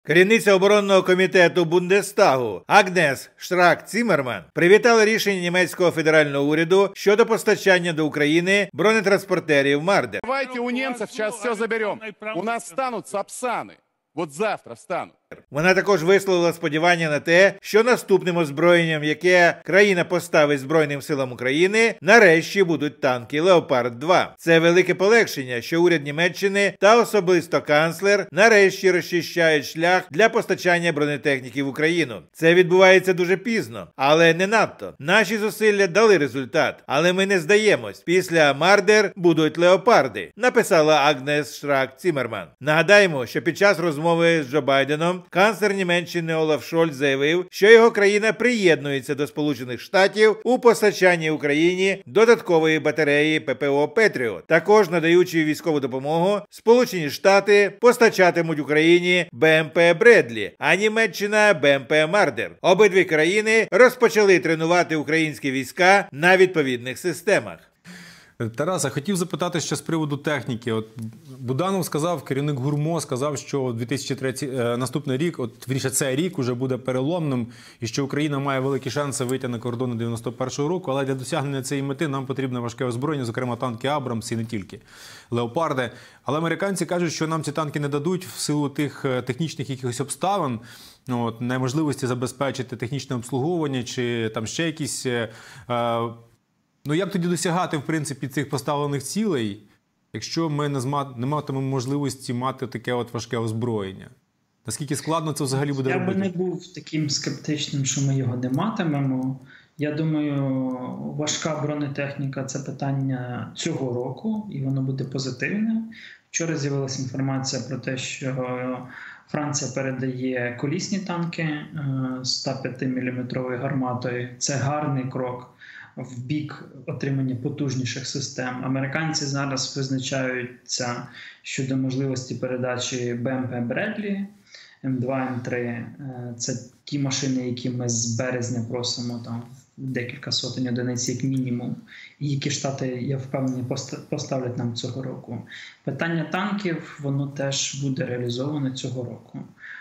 Керівниця оборонного комітету Бундестагу Агнес Штрак-Ціммерман привітала рішення німецького федерального уряду щодо постачання до України бронетранспортерів Мардер. Давайте у немцев сейчас все заберем. У нас станут Сапсаны. Вот завтра встанут. Вона також висловила сподівання на те, що наступним озброєнням, яке країна поставить Збройним силам України, нарешті будуть танки «Леопард-2». Це велике полегшення, що уряд Німеччини та особисто канцлер нарешті розчищають шлях для постачання бронетехніки в Україну. Це відбувається дуже пізно, але не надто. Наші зусилля дали результат, але ми не здаємось. Після «Мардер» будуть «Леопарди», написала Агнес Штрак-Ціммерман. Нагадаємо, що під час розмови з Джо Байденом канцлер Німеччини Олаф Шольц заявив, що його країна приєднується до Сполучених Штатів у постачанні Україні додаткової батареї ППО «Петріот». Також, надаючи військову допомогу, Сполучені Штати постачатимуть Україні БМП «Бредлі», а Німеччина – БМП «Мардер». Обидві країни розпочали тренувати українські війська на відповідних системах. Тараса, хотів запитати ще з приводу техніки. От Буданов сказав, керівник ГУРМО сказав, що 2003 наступний рік, вірніше цей рік уже буде переломним, і що Україна має великі шанси вийти на кордони 91-го року, але для досягнення цієї мети нам потрібно важке озброєння, зокрема танки «Абрамс» і не тільки, «Леопарди». Але американці кажуть, що нам ці танки не дадуть в силу тих технічних якихось обставин, неможливості забезпечити технічне обслуговування чи там ще якісь... Ну, як тоді досягати, в принципі, цих поставлених цілей, якщо ми не матимемо можливості мати таке от важке озброєння? Наскільки складно це взагалі буде робити? Я би не був таким скептичним, що ми його не матимемо. Я думаю, важка бронетехніка – це питання цього року, і воно буде позитивне. Вчора з'явилася інформація про те, що Франція передає колісні танки 105-мм гарматою. Це гарний крок в бік отримання потужніших систем. Американці зараз визначаються щодо можливості передачі БМП «Бредлі», М2, М3. Це ті машини, які ми з березня просимо там декілька сотень одиниць як мінімум, і які Штати, я впевнений, поставлять нам цього року. Питання танків, воно теж буде реалізовано цього року.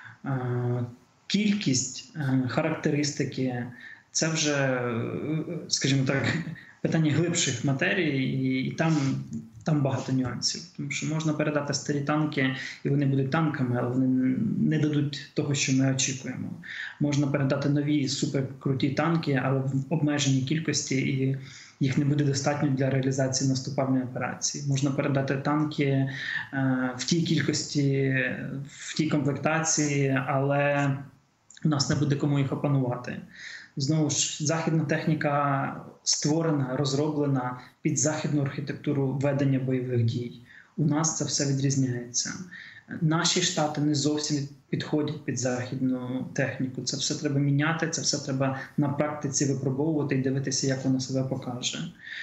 Кількість, характеристики – це вже, скажімо так, питання глибших матерій, і там багато нюансів. Тому що можна передати старі танки, і вони будуть танками, але вони не дадуть того, що ми очікуємо. Можна передати нові суперкруті танки, але в обмеженій кількості, і їх не буде достатньо для реалізації наступальної операції. Можна передати танки в тій кількості, в тій комплектації, але у нас не буде кому їх опанувати. Знову ж, західна техніка створена, розроблена під західну архітектуру ведення бойових дій. У нас це все відрізняється. Наші штати не зовсім підходять під західну техніку. Це все треба міняти, це все треба на практиці випробовувати і дивитися, як воно себе покаже.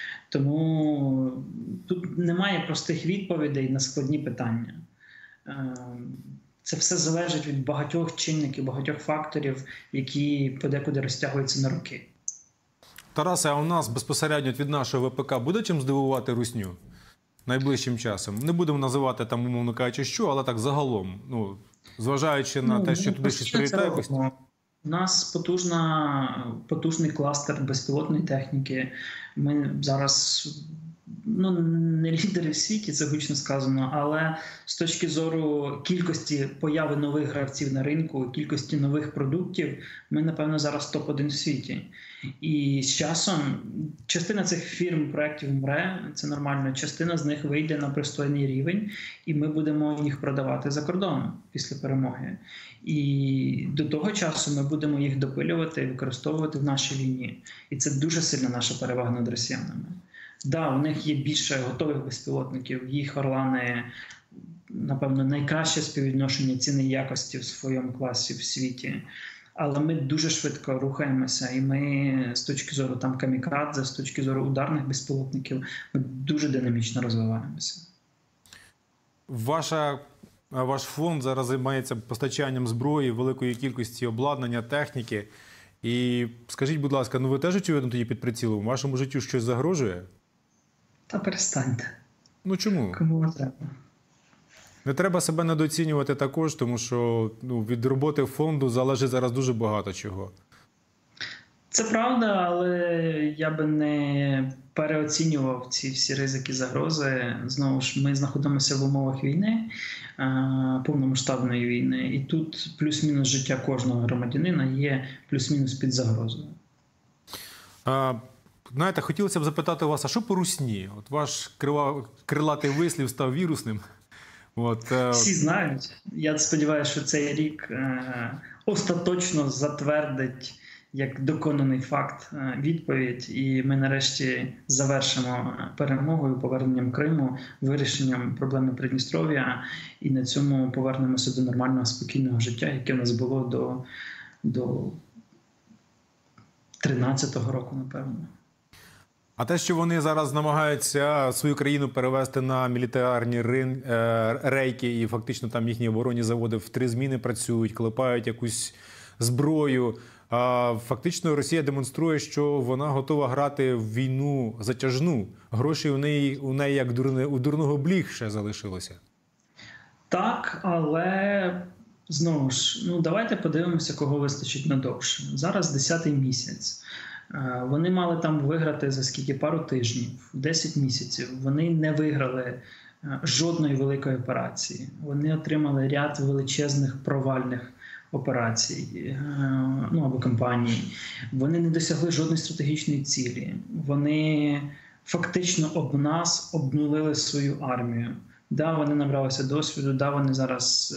Тому тут немає простих відповідей на складні питання. Це все залежить від багатьох чинників, багатьох факторів, які подекуди розтягуються на роки. Тарасе, а у нас безпосередньо від нашого ВПК буде чим здивувати русню найближчим часом? Не будемо називати там, умовно кажучи, що, але так загалом, зважаючи на те, що туди щось прилітає. У нас потужний кластер безпілотної техніки. Ми зараз... не лідери в світі, це гучно сказано, але з точки зору кількості появи нових гравців на ринку, кількості нових продуктів, ми, напевно, зараз топ-1 в світі. І з часом частина цих фірм, проєктів вмре, це нормально, частина з них вийде на пристойний рівень, і ми будемо їх продавати за кордоном після перемоги. І до того часу ми будемо їх допилювати і використовувати в нашій війні. І це дуже сильна наша перевага над росіянами. Да, у них є більше готових безпілотників, їх «Орлани», напевно, найкраще співвідношення ціни і якості в своєму класі в світі. Але ми дуже швидко рухаємося, і ми з точки зору там камікадзе, з точки зору ударних безпілотників, ми дуже динамічно розвиваємося. Ваш фонд зараз займається постачанням зброї, великої кількості обладнання, техніки. І скажіть, будь ласка, ви теж очевидно тоді під прицілом? Вашому життю щось загрожує? Та перестаньте. Чому? Кому треба? Не треба себе недооцінювати також, тому що від роботи фонду залежить зараз дуже багато чого. Це правда, але я би не переоцінював ці всі ризики, загрози. Знову ж, ми знаходимося в умовах війни, повномасштабної війни, і тут плюс-мінус життя кожного громадянина є плюс-мінус під загрозою. Знаєте, хотілося б запитати вас, а що по русні? От ваш крилатий вислів став вірусним. Всі знають. Я сподіваюся, що цей рік остаточно затвердить як доконаний факт відповідь, і ми нарешті завершимо перемогою, поверненням Криму, вирішенням проблеми Придністров'я, і на цьому повернемося до нормального, спокійного життя, яке в нас було до 13-го року, напевно. А те, що вони зараз намагаються свою країну перевести на мілітарні рейки, і фактично там їхні оборонні заводи в 3 зміни працюють, клепають якусь зброю, фактично Росія демонструє, що вона готова грати в війну затяжну. Грошей у неї як у дурного бліг ще залишилося. Так, але знову ж, давайте подивимося, кого вистачить надовше. Зараз 10-й місяць. Вони мали там виграти за скільки? Пару тижнів, 10 місяців. Вони не виграли жодної великої операції. Вони отримали ряд величезних провальних операцій або кампаній. Вони не досягли жодної стратегічної цілі. Вони фактично об нас обнулили свою армію. Да, вони набралися досвіду, да, вони зараз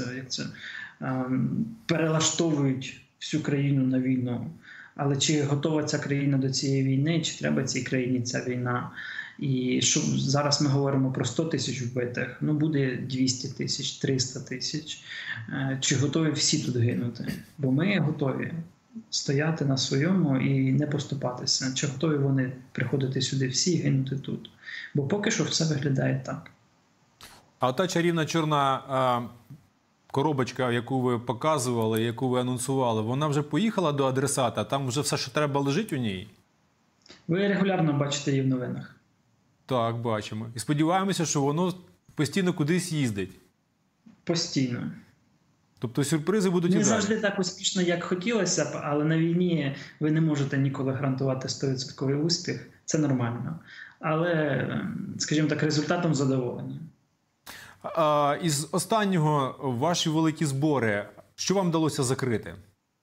перелаштовують всю країну на війну. Але чи готова ця країна до цієї війни, чи треба цій країні ця війна? І що зараз ми говоримо про 100 тисяч вбитих, буде 200 тисяч, 300 тисяч. Чи готові всі тут гинути? Бо ми готові стояти на своєму і не поступатися. Чи готові вони приходити сюди всі і гинути тут? Бо поки що все виглядає так. А та чарівна чорна коробочка, яку ви показували, яку ви анонсували, вона вже поїхала до адресата? Там вже все, що треба, лежить у ній? Ви регулярно бачите її в новинах. Так, бачимо. І сподіваємося, що воно постійно кудись їздить. Постійно. Тобто сюрпризи будуть і далі. Не завжди так успішно, як хотілося б, але на війні ви не можете ніколи гарантувати 100% успіх. Це нормально. Але, скажімо так, результатом задоволення. Із останнього, ваші великі збори, що вам вдалося закрити?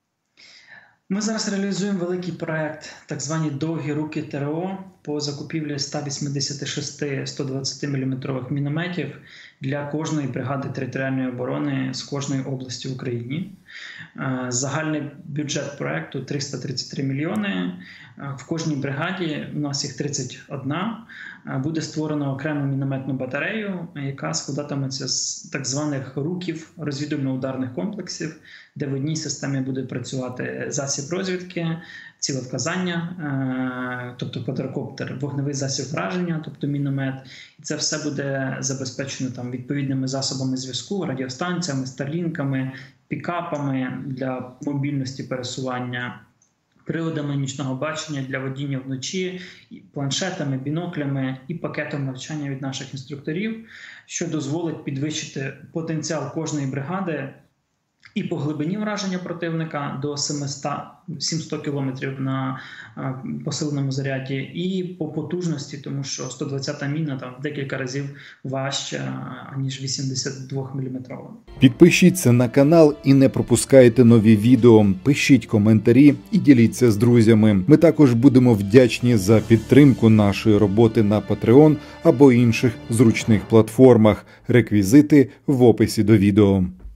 Ми зараз реалізуємо великий проект, так звані «Довгі руки ТРО» по закупівлі 186 120-мм мінометів для кожної бригади територіальної оборони з кожної області в Україні. Загальний бюджет проекту – 333 мільйони. В кожній бригаді, у нас їх 31, буде створено окрему мінометну батарею, яка складатиметься з так званих руків розвідувально-ударних комплексів, де в одній системі буде працювати засіб розвідки, цілевказання, тобто квадрокоптер, вогневий засіб враження, тобто міномет. І це все буде забезпечено там відповідними засобами зв'язку, радіостанціями, старлінками, пікапами для мобільності пересування, приладами нічного бачення для водіння вночі, планшетами, біноклями і пакетом навчання від наших інструкторів, що дозволить підвищити потенціал кожної бригади і по глибині враження противника до 700 кілометрів на посиленому заряді, і по потужності, тому що 120-та міна там в декілька разів важча, ніж 82-мм. Підпишіться на канал і не пропускайте нові відео, пишіть коментарі і діліться з друзями. Ми також будемо вдячні за підтримку нашої роботи на Patreon або інших зручних платформах. Реквізити в описі до відео.